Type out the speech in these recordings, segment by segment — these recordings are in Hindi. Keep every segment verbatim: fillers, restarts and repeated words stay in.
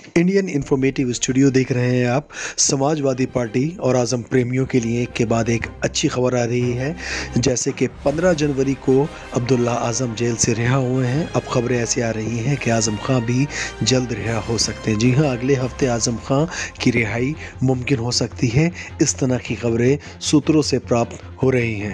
इंडियन इन्फॉर्मेटिव स्टूडियो देख रहे हैं आप। समाजवादी पार्टी और आज़म प्रेमियों के लिए एक के बाद एक अच्छी खबर आ रही है। जैसे कि पंद्रह जनवरी को अब्दुल्ला आज़म जेल से रिहा हुए हैं। अब खबरें ऐसी आ रही हैं कि आज़म खां भी जल्द रिहा हो सकते हैं। जी हां, अगले हफ्ते आज़म खां की रिहाई मुमकिन हो सकती है। इस तरह की खबरें सूत्रों से प्राप्त हो रही हैं।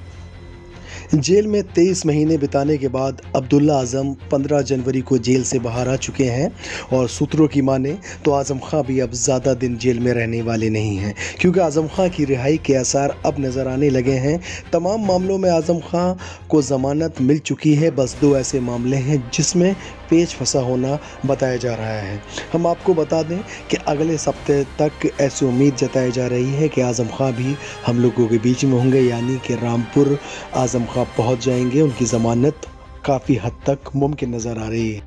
जेल में तेईस महीने बिताने के बाद अब्दुल्ला आज़म पंद्रह जनवरी को जेल से बाहर आ चुके हैं और सूत्रों की माने तो आज़म खां भी अब ज़्यादा दिन जेल में रहने वाले नहीं हैं, क्योंकि आज़म खां की रिहाई के आसार अब नज़र आने लगे हैं। तमाम मामलों में आज़म खां को ज़मानत मिल चुकी है। बस दो ऐसे मामले हैं जिसमें पेच फंसा होना बताया जा रहा है। हम आपको बता दें कि अगले सप्ताह तक ऐसी उम्मीद जताई जा रही है कि आज़म खां भी हम लोगों के बीच में होंगे, यानी कि रामपुर आज़म खां पहुंच जाएंगे। उनकी ज़मानत काफ़ी हद तक मुमकिन नज़र आ रही है।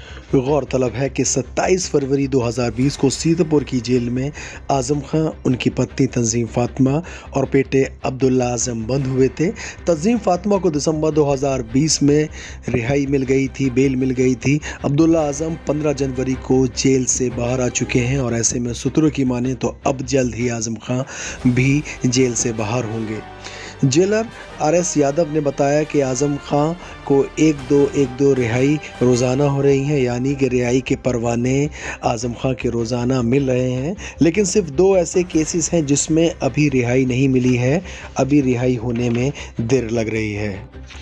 गौरतलब है कि सत्ताईस फरवरी दो हज़ार बीस को सीतापुर की जेल में आज़म खां, उनकी पत्नी तंजीम फातिमा और बेटे अब्दुल्ला आज़म बंद हुए थे। तंजीम फातिमा को दिसंबर दो हज़ार बीस में रिहाई मिल गई थी, बेल मिल गई थी। अब्दुल्ला आज़म पंद्रह जनवरी को जेल से बाहर आ चुके हैं और ऐसे में सूत्रों की माने तो अब जल्द ही आज़म खां भी जेल से बाहर होंगे। जेलर आर एस यादव ने बताया कि आज़म खां को एक दो एक दो रिहाई रोज़ाना हो रही हैं, यानी कि रिहाई के परवाने आज़म खां के रोज़ाना मिल रहे हैं। लेकिन सिर्फ दो ऐसे केसेस हैं जिसमें अभी रिहाई नहीं मिली है। अभी रिहाई होने में देर लग रही है।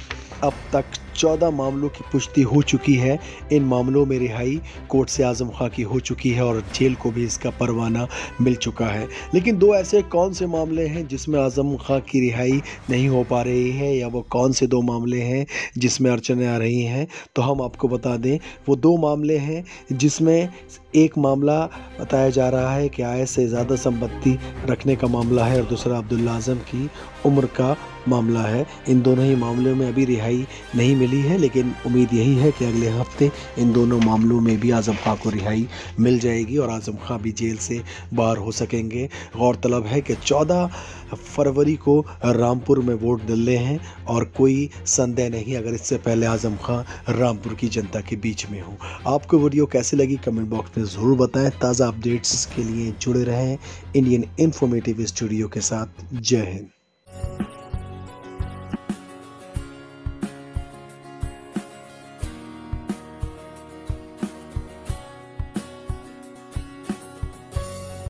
अब तक चौदह मामलों की पुष्टि हो चुकी है। इन मामलों में रिहाई कोर्ट से आज़म खां की हो चुकी है और जेल को भी इसका परवाना मिल चुका है। लेकिन दो ऐसे कौन से मामले हैं जिसमें आज़म खां की रिहाई नहीं हो पा रही है, या वो कौन से दो मामले हैं जिसमें अड़चनें आ रही हैं, तो हम आपको बता दें वो दो मामले हैं जिसमें एक मामला बताया जा रहा है कि आय से ज़्यादा संपत्ति रखने का मामला है और दूसरा अब्दुल्ला आज़म की उम्र का मामला है। इन दोनों ही मामलों में अभी रिहाई नहीं मिली है, लेकिन उम्मीद यही है कि अगले हफ्ते इन दोनों मामलों में भी आज़म खां को रिहाई मिल जाएगी और आज़म खां भी जेल से बाहर हो सकेंगे। गौरतलब है कि चौदह फरवरी को रामपुर में वोट डलने हैं और कोई संदेह नहीं अगर इससे पहले आज़म खां रामपुर की जनता के बीच में हो। आपको वीडियो कैसी लगी कमेंट बॉक्स में ज़रूर बताएं। ताज़ा अपडेट्स के लिए जुड़े रहें इंडियन इन्फॉर्मेटिव स्टूडियो के साथ। जय हिंद।